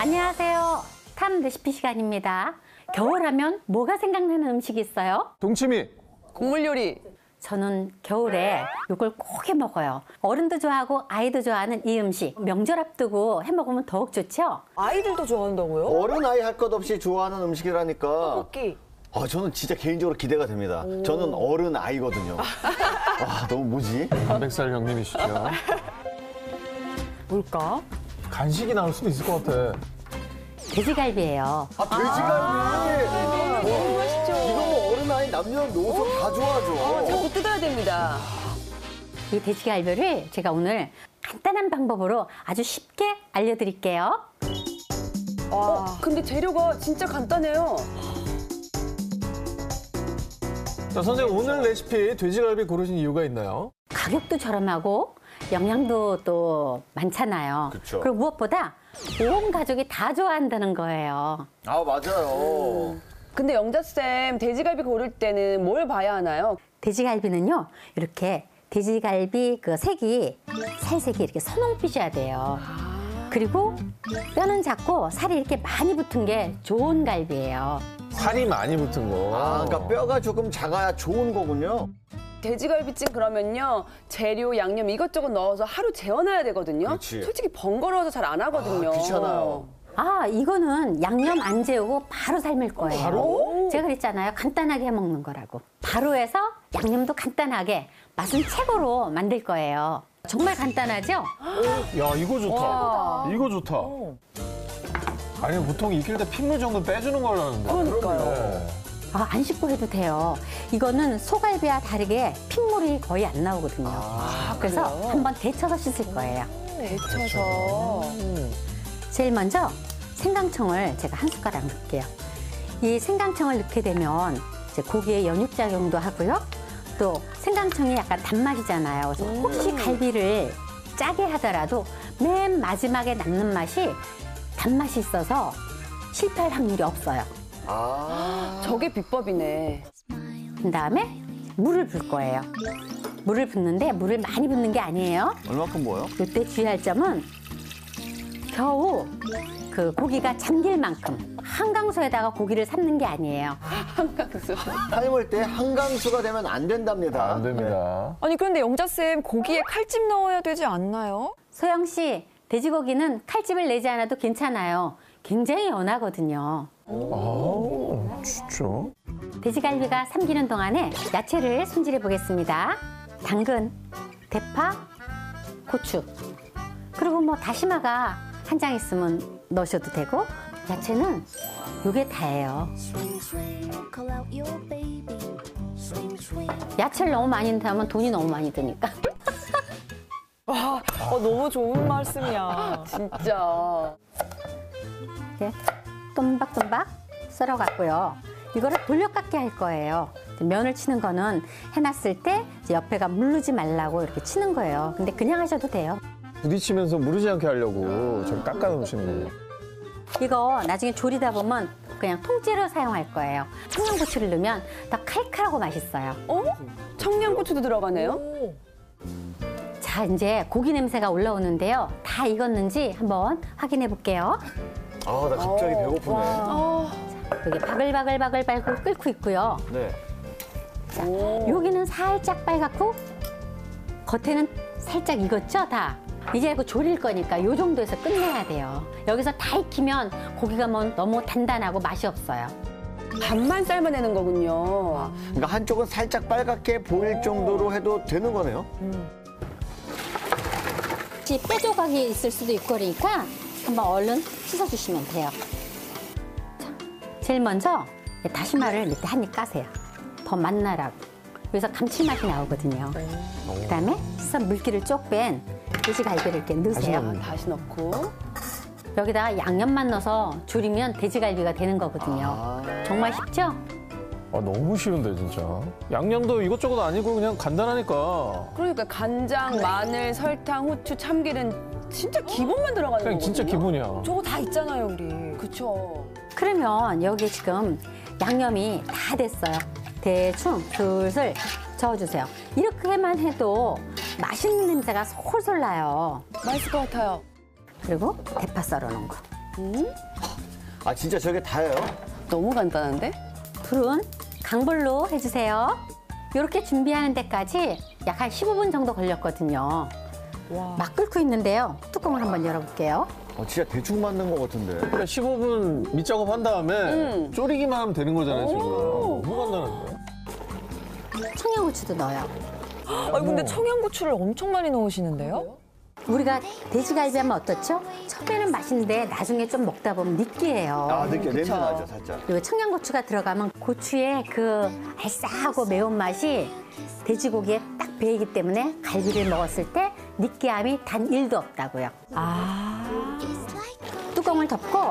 안녕하세요. 탐 레시피 시간입니다. 겨울하면 뭐가 생각나는 음식이 있어요? 동치미. 국물 요리. 저는 겨울에 이걸 꼭 해 먹어요. 어른도 좋아하고 아이도 좋아하는 이 음식. 명절 앞두고 해 먹으면 더욱 좋죠? 아이들도 좋아한다고요? 어른 아이 할 것 없이 좋아하는 음식이라니까. 떡볶이. 저는 진짜 개인적으로 기대가 됩니다. 저는 어른 아이거든요. 와, 너무 뭐지? 단백살 형님이시죠. 뭘까? 간식이 나올 수도 있을 것 같아. 돼지갈비예요. 돼지갈비. 너무 맛있죠? 이거 뭐 어른 아이 남녀노소 다 좋아하죠. 자꾸 뜯어야 됩니다. 이 돼지갈비를 제가 오늘 간단한 방법으로 아주 쉽게 알려드릴게요. 근데 재료가 진짜 간단해요. 자, 선생님 오늘 레시피 돼지갈비 고르신 이유가 있나요? 가격도 저렴하고 영양도 또 많잖아요. 그쵸. 그리고 무엇보다 온 가족이 다 좋아한다는 거예요. 아, 맞아요. 근데 영자쌤, 돼지갈비 고를 때는 뭘 봐야 하나요? 돼지갈비는요, 이렇게 돼지갈비 그 색이, 살색이 이렇게 선홍빛이어야 돼요. 그리고 뼈는 작고 살이 이렇게 많이 붙은 게 좋은 갈비예요. 살이 많이 붙은 거. 그러니까 뼈가 조금 작아야 좋은 거군요. 돼지갈비찜 그러면요, 재료, 양념 이것저것 넣어서 하루 재워놔야 되거든요. 그렇지. 솔직히 번거로워서 잘 안 하거든요. 귀찮아요. 이거는 양념 안 재우고 바로 삶을 거예요. 바로? 제가 그랬잖아요. 간단하게 해 먹는 거라고. 바로 해서 양념도 간단하게 맛은 최고로 만들 거예요. 정말 간단하죠? 야, 이거 좋다. 와. 이거 좋다. 아니, 보통 익힐 때 핏물 정도 빼주는 거라는데. 그러니까요. 안 씻고 해도 돼요. 이거는 소갈비와 다르게 핏물이 거의 안 나오거든요. 그래서 그래요? 한번 데쳐서 씻을 거예요. 데쳐서. 제일 먼저 생강청을 제가 한 숟가락 넣을게요. 이 생강청을 넣게 되면 이제 고기에 연육작용도 하고요. 또 생강청이 약간 단맛이잖아요. 그래서 혹시 갈비를 짜게 하더라도 맨 마지막에 남는 맛이 단맛이 있어서 실패할 확률이 없어요. 저게 비법이네. 그 다음에 물을 붓을 거예요. 물을 붓는데 물을 많이 붓는 게 아니에요. 얼마큼 뭐요? 이때 주의할 점은 겨우 그 고기가 잠길 만큼 한강수에다가 고기를 삶는 게 아니에요. 삶을 때 한강수가 되면 안 된답니다. 안 됩니다. 아니 그런데 영자쌤 고기에 칼집 넣어야 되지 않나요? 소영 씨, 돼지고기는 칼집을 내지 않아도 괜찮아요. 굉장히 연하거든요. 진짜? 돼지갈비가 삶기는 동안에 야채를 손질해 보겠습니다. 당근, 대파, 고추, 그리고 뭐 다시마가 한 장 있으면 넣으셔도 되고, 야채는 요게 다예요. 야채를 너무 많이 넣으면 돈이 너무 많이 드니까. 너무 좋은 말씀이야. 진짜. 이렇게 또박또박 썰어갖고요. 이거를 돌려깎기 할 거예요. 면을 치는 거는 해놨을 때 이제 옆에가 물르지 말라고 이렇게 치는 거예요. 근데 그냥 하셔도 돼요. 부딪히면서 무르지 않게 하려고 저기 깎아 놓으시는 거예요. 이거 나중에 조리다 보면 그냥 통째로 사용할 거예요. 청양고추를 넣으면 더 칼칼하고 맛있어요. 청양고추도 들어가네요. 자, 이제 고기 냄새가 올라오는데요. 다 익었는지 한번 확인해 볼게요. 나 갑자기 배고프네. 여기 바글바글바글바글 끓고 있고요. 네. 여기는 살짝 빨갛고 겉에는 살짝 익었죠, 다. 이제 이거 조릴 거니까 요 정도에서 끝내야 돼요. 여기서 다 익히면 고기가 뭐 너무 단단하고 맛이 없어요. 반만 삶아내는 거군요. 그러니까 한쪽은 살짝 빨갛게 보일 정도로 해도 되는 거네요. 혹시 뼈 조각이 있을 수도 있고 그러니까 한번 얼른 씻어주시면 돼요. 자, 제일 먼저 다시마를 밑에 한 입 까세요. 더 맛나라고. 여기서 감칠맛이 나오거든요. 그다음에 씻은 물기를 쪽 뺀 돼지갈비를 이렇게 넣으세요. 다시 넣고. 여기다가 양념만 넣어서 조리면 돼지갈비가 되는 거거든요. 정말 쉽죠? 너무 쉬운데 진짜. 양념도 이것저것 아니고 그냥 간단하니까. 그러니까 간장, 마늘, 설탕, 후추, 참기름 진짜 기본만 들어가는 그냥 거거든요. 진짜 기본이야. 저거 다 있잖아요 우리. 그쵸. 그러면 여기 지금 양념이 다 됐어요. 대충 슬슬 저어주세요. 이렇게만 해도 맛있는 냄새가 솔솔 나요. 맛있을 것 같아요. 그리고 대파 썰어놓은 거. 아, 진짜 저게 다예요? 너무 간단한데? 불은 강불로 해주세요. 이렇게 준비하는 데까지 약 한 15분 정도 걸렸거든요. 막 끓고 있는데요. 뚜껑을 한번 열어볼게요. 진짜 대충 만든 것 같은데. 그래 15분 밑작업 한 다음에 졸이기만 하면 되는 거잖아요, 지금. 너무 간단한데. 청양고추도 넣어요. 아니, 근데 청양고추를 엄청 많이 넣으시는데요? 우리가 돼지갈비 하면 어떻죠? 처음에는 맛있는데 나중에 좀 먹다 보면 느끼해요. 아, 느껴. 냄새 나죠, 살짝. 요 청양고추가 들어가면 고추의 그 알싸하고 매운맛이 돼지고기에 딱 배이기 때문에 갈비를 먹었을 때 느끼함이 단 1도 없다고요. 뚜껑을 덮고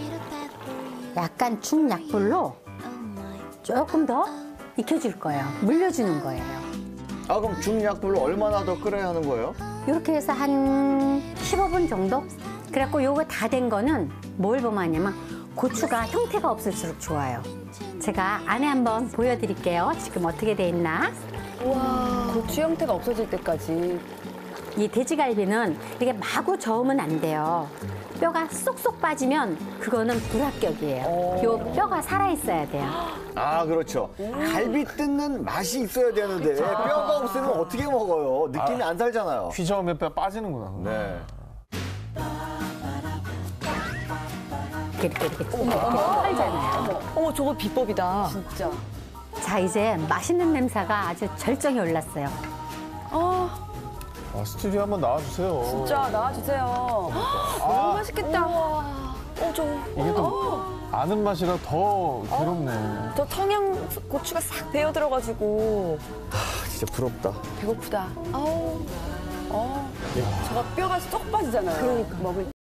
약간 중약불로 조금 더 익혀줄 거예요. 물려주는 거예요. 아, 그럼 중약불로 얼마나 더 끓여야 하는 거예요? 이렇게 해서 한 15분 정도? 그래갖고 요거 다 된 거는 뭘 보면 하냐면 고추가 형태가 없을수록 좋아요. 제가 안에 한번 보여드릴게요. 지금 어떻게 돼 있나. 와, 고추 형태가 없어질 때까지. 이 돼지갈비는 이게 마구 저으면 안 돼요. 뼈가 쏙쏙 빠지면 그거는 불합격이에요. 요 뼈가 살아있어야 돼요. 아, 그렇죠. 갈비 뜯는 맛이 있어야 되는데 뼈가 없으면 어떻게 먹어요? 느낌이 안 살잖아요. 휘저으면 뼈 빠지는구나. 네. 이렇게 썰잖아요. 어머, 저거 비법이다. 진짜. 자, 이제 맛있는 냄새가 아주 절정에 올랐어요. 아, 스튜디오 한번 나와주세요. 진짜 나와주세요. 너무 맛있겠다. 이게 또 아는 맛이라 더 괴롭네. 저 청양고추가 싹 배어 들어가지고. 진짜 부럽다. 배고프다. 저거 뼈가 쏙 빠지잖아요. 그러니까. 먹을